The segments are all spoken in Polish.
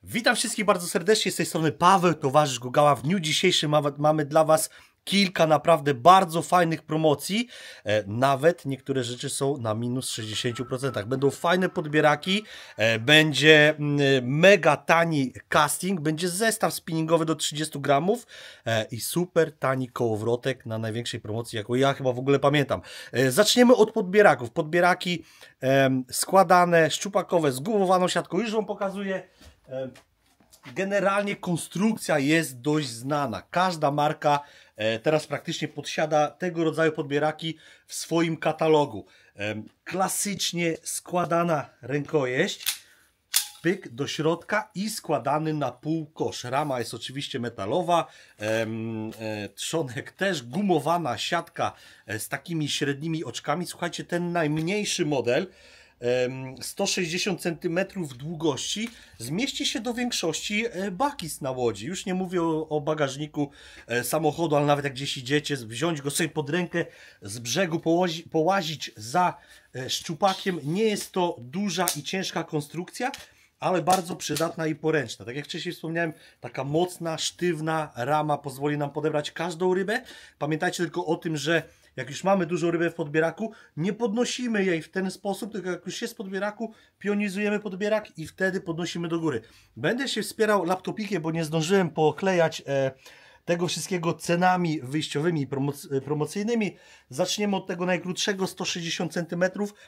Witam wszystkich bardzo serdecznie, z tej strony Paweł, towarzysz Gugała. W dniu dzisiejszym mamy dla Was kilka naprawdę bardzo fajnych promocji. Nawet niektóre rzeczy są na minus 60%. Będą fajne podbieraki, będzie mega tani casting, będzie zestaw spinningowy do 30 gramów i super tani kołowrotek na największej promocji, jaką ja chyba w ogóle pamiętam. Zaczniemy od podbieraków. Podbieraki składane, szczupakowe, z gumowaną siatką. Już Wam pokazuję. Generalnie konstrukcja jest dość znana. Każda marka teraz praktycznie posiada tego rodzaju podbieraki w swoim katalogu. Klasycznie składana rękojeść, pyk do środka i składany na pół kosz. Rama jest oczywiście metalowa, trzonek też, gumowana siatka z takimi średnimi oczkami. Słuchajcie, ten najmniejszy model 160 cm długości zmieści się do większości bakis na łodzi. Już nie mówię o bagażniku samochodu, ale nawet jak gdzieś idziecie, wziąć go sobie pod rękę, z brzegu połazić za szczupakiem. Nie jest to duża i ciężka konstrukcja, ale bardzo przydatna i poręczna. Tak jak wcześniej wspomniałem, taka mocna, sztywna rama pozwoli nam podebrać każdą rybę. Pamiętajcie tylko o tym, że jak już mamy dużą rybę w podbieraku, nie podnosimy jej w ten sposób, tylko jak już jest w podbieraku, pionizujemy podbierak i wtedy podnosimy do góry. Będę się wspierał laptopikiem, bo nie zdążyłem poklejać tego wszystkiego cenami wyjściowymi i promocyjnymi. Zaczniemy od tego najkrótszego, 160 cm.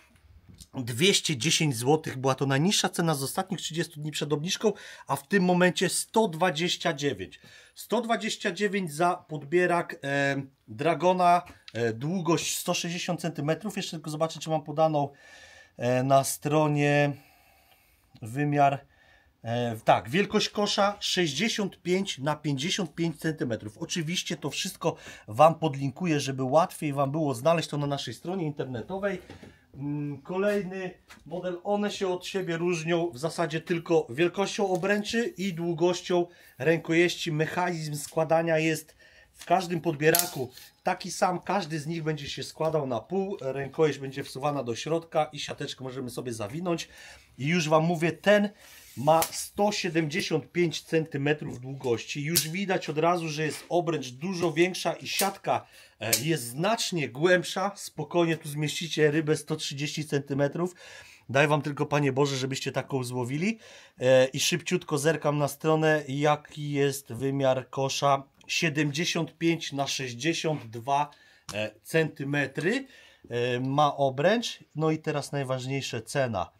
210 zł była to najniższa cena z ostatnich 30 dni przed obniżką, a w tym momencie 129. 129 za podbierak Dragona, długość 160 cm. Jeszcze tylko zobaczę, czy mam podaną na stronie wymiar. Tak, wielkość kosza 65 na 55 cm. Oczywiście to wszystko Wam podlinkuję, żeby łatwiej Wam było znaleźć to na naszej stronie internetowej. Kolejny model, one się od siebie różnią w zasadzie tylko wielkością obręczy i długością rękojeści. Mechanizm składania jest w każdym podbieraku taki sam, każdy z nich będzie się składał na pół, rękojeść będzie wsuwana do środka i siateczkę możemy sobie zawinąć. I już Wam mówię, ten ma 175 cm długości. Już widać od razu, że jest obręcz dużo większa i siatka jest znacznie głębsza. Spokojnie tu zmieścicie rybę 130 cm. Daj Wam tylko, Panie Boże, żebyście taką złowili. I szybciutko zerkam na stronę, jaki jest wymiar kosza. 75 na 62 cm ma obręcz. No i teraz najważniejsze, cena.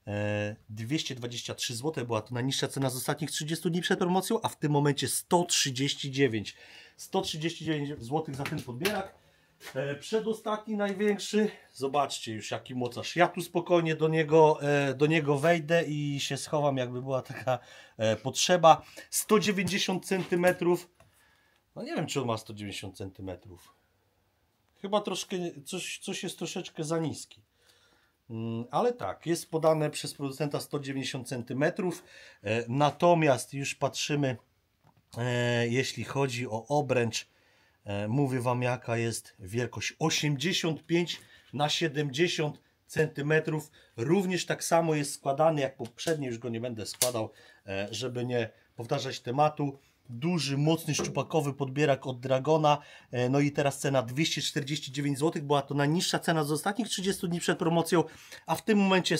223 zł była to najniższa cena z ostatnich 30 dni przed promocją, a w tym momencie 139 zł za ten podbierak. Przedostatni, największy, zobaczcie już jaki mocarz. Ja tu spokojnie do niego wejdę i się schowam, jakby była taka potrzeba. 190 cm. No nie wiem, czy on ma 190 cm. Chyba troszkę, coś jest troszeczkę za niski. Ale tak, jest podane przez producenta 190 cm. Natomiast już patrzymy, jeśli chodzi o obręcz, mówię Wam jaka jest wielkość. 85 na 70 cm. Również tak samo jest składany jak poprzedni, już go nie będę składał, żeby nie powtarzać tematu. Duży, mocny, szczupakowy podbierak od Dragona. No i teraz cena 249 zł. Była to najniższa cena z ostatnich 30 dni przed promocją, a w tym momencie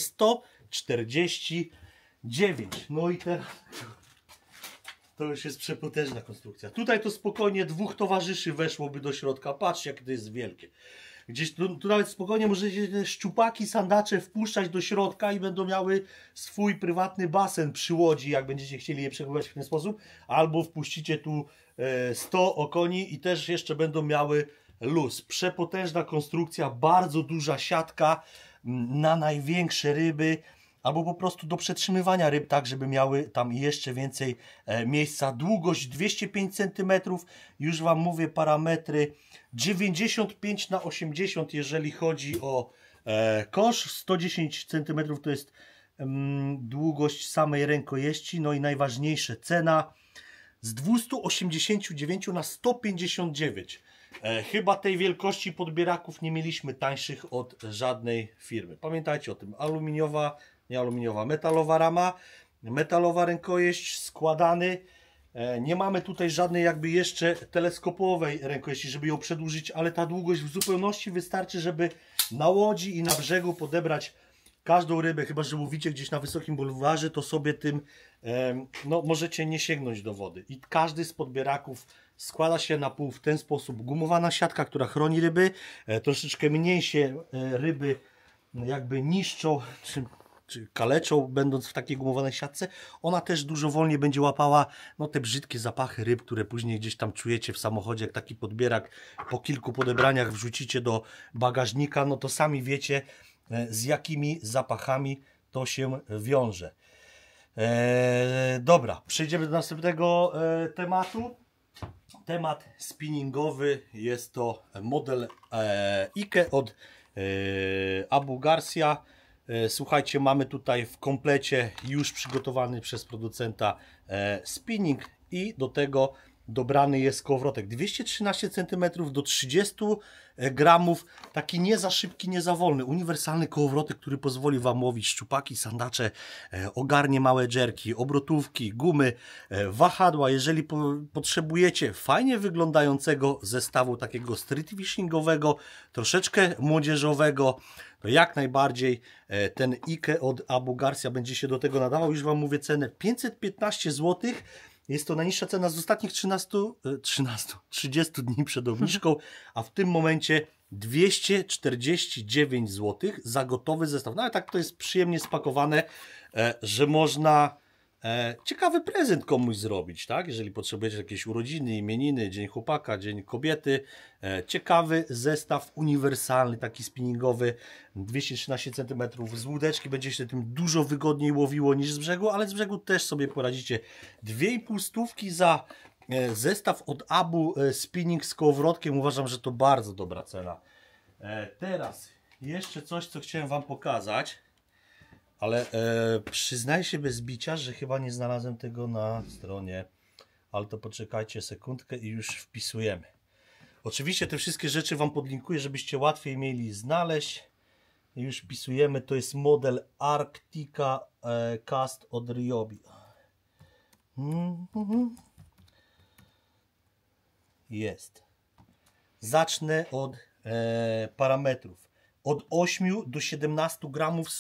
149. No i teraz to już jest przepotężna konstrukcja. Tutaj to spokojnie dwóch towarzyszy weszłoby do środka. Patrzcie, jak to jest wielkie. Gdzieś tu nawet spokojnie możecie te szczupaki, sandacze wpuszczać do środka i będą miały swój prywatny basen przy łodzi, jak będziecie chcieli je przechowywać w ten sposób. Albo wpuścicie tu 100 okoni i też jeszcze będą miały luz. Przepotężna konstrukcja, bardzo duża siatka na największe ryby. Albo po prostu do przetrzymywania ryb, tak żeby miały tam jeszcze więcej miejsca. Długość 205 cm, już Wam mówię parametry. 95 na 80 jeżeli chodzi o kosz. 110 cm to jest długość samej rękojeści. No i najważniejsze, cena z 289 na 159. Chyba tej wielkości podbieraków nie mieliśmy tańszych od żadnej firmy. Pamiętajcie o tym. Aluminiowa, nie aluminiowa, metalowa rama. metalowa rękojeść, składany. Nie mamy tutaj żadnej jakby jeszcze teleskopowej rękojeści, żeby ją przedłużyć, ale ta długość w zupełności wystarczy, żeby na łodzi i na brzegu podebrać każdą rybę, chyba że łowicie gdzieś na wysokim bulwarze, to sobie tym no, możecie nie sięgnąć do wody. I każdy z podbieraków składa się na pół w ten sposób. Gumowana siatka, która chroni ryby, troszeczkę mniejsze ryby jakby niszczą, czy kaleczą, będąc w takiej gumowanej siatce. Ona też dużo wolniej będzie łapała no, te brzydkie zapachy ryb, które później gdzieś tam czujecie w samochodzie, jak taki podbierak po kilku podebraniach wrzucicie do bagażnika, no to sami wiecie, z jakimi zapachami to się wiąże. Dobra, przejdziemy do następnego tematu. Temat spinningowy, jest to model Ike od Abu Garcia. Słuchajcie, mamy tutaj w komplecie już przygotowany przez producenta spinning i do tego dobrany jest kołowrotek 213 cm do 30 gramów, taki nie za szybki, nie za wolny, uniwersalny kołowrotek, który pozwoli Wam łowić szczupaki, sandacze, ogarnie małe dżerki, obrotówki, gumy, wahadła. Jeżeli potrzebujecie fajnie wyglądającego zestawu takiego street fishingowego, troszeczkę młodzieżowego, to jak najbardziej ten Ike od Abu Garcia będzie się do tego nadawał. Już Wam mówię cenę 515 zł. Jest to najniższa cena z ostatnich 30 dni przed obniżką, a w tym momencie 249 zł za gotowy zestaw. No ale tak to jest przyjemnie spakowane, że można ciekawy prezent komuś zrobić, tak? Jeżeli potrzebujecie jakieś urodziny, imieniny, dzień chłopaka, dzień kobiety. Ciekawy zestaw uniwersalny, taki spinningowy, 213 cm z łódeczki, będzie się tym dużo wygodniej łowiło niż z brzegu, ale z brzegu też sobie poradzicie. 2,5 stówki za zestaw od Abu Spinning z kołowrotkiem, uważam, że to bardzo dobra cena. Teraz jeszcze coś, co chciałem Wam pokazać. Ale przyznaję się bez bicia, że chyba nie znalazłem tego na stronie. Ale to poczekajcie sekundkę i już wpisujemy. Oczywiście te wszystkie rzeczy Wam podlinkuję, żebyście łatwiej mieli znaleźć. I już wpisujemy. To jest model Arctica Cast od Ryobi. Jest. Zacznę od parametrów. Od 8 do 17 gramów,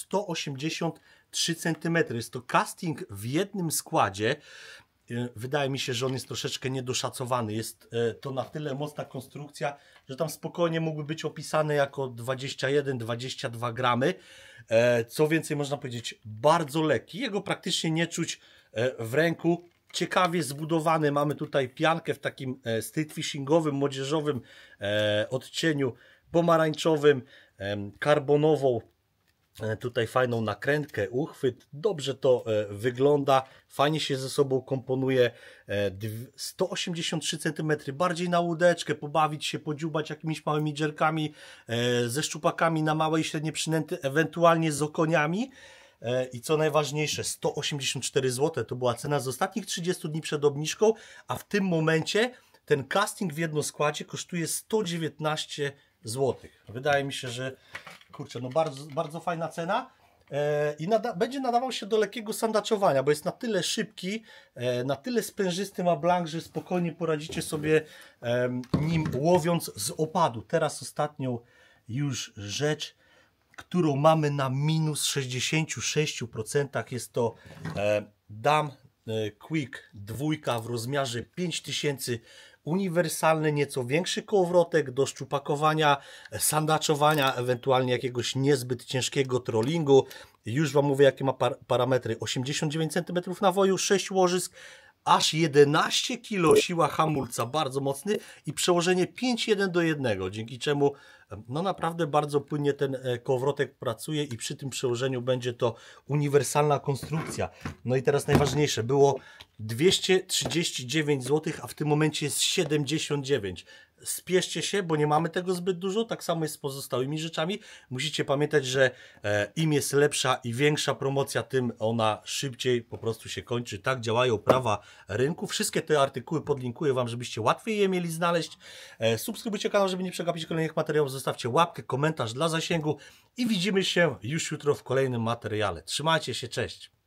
183 cm. Jest to casting w jednym składzie. Wydaje mi się, że on jest troszeczkę niedoszacowany. Jest to na tyle mocna konstrukcja, że tam spokojnie mógłby być opisany jako 21-22 gramy. Co więcej, można powiedzieć, bardzo lekki. Jego praktycznie nie czuć w ręku. Ciekawie zbudowany. Mamy tutaj piankę w takim street fishingowym, młodzieżowym odcieniu pomarańczowym, karbonową, tutaj fajną nakrętkę, uchwyt, dobrze to wygląda, fajnie się ze sobą komponuje. 183 cm, bardziej na łódeczkę, pobawić się, podziubać jakimiś małymi dżerkami, ze szczupakami na małe i średnie przynęty, ewentualnie z okoniami. I co najważniejsze, 184 zł to była cena z ostatnich 30 dni przed obniżką, a w tym momencie ten casting w jednoskładzie kosztuje 119 zł. Wydaje mi się, że kurczę, no bardzo, bardzo fajna cena i będzie nadawał się do lekkiego sandaczowania, bo jest na tyle szybki, na tyle sprężysty, ma blank, że spokojnie poradzicie sobie nim łowiąc z opadu. Teraz ostatnią już rzecz, którą mamy na minus 66%, jest to Dam Quick 2 w rozmiarze 5000, uniwersalny, nieco większy kołowrotek do szczupakowania, sandaczowania, ewentualnie jakiegoś niezbyt ciężkiego trollingu. Już Wam mówię, jakie ma parametry. 89 cm nawoju, 6 łożysk, aż 11 kg siła hamulca, bardzo mocny i przełożenie 5:1, dzięki czemu no naprawdę bardzo płynnie ten kołowrotek pracuje i przy tym przełożeniu będzie to uniwersalna konstrukcja. No i teraz najważniejsze, było 239 zł, a w tym momencie jest 79. Spieszcie się, bo nie mamy tego zbyt dużo, tak samo jest z pozostałymi rzeczami. Musicie pamiętać, że im jest lepsza i większa promocja, tym ona szybciej po prostu się kończy. Tak działają prawa rynku. Wszystkie te artykuły podlinkuję Wam, żebyście łatwiej je mieli znaleźć. Subskrybujcie kanał, żeby nie przegapić kolejnych materiałów. Zostawcie łapkę, komentarz dla zasięgu i widzimy się już jutro w kolejnym materiale. Trzymajcie się, cześć!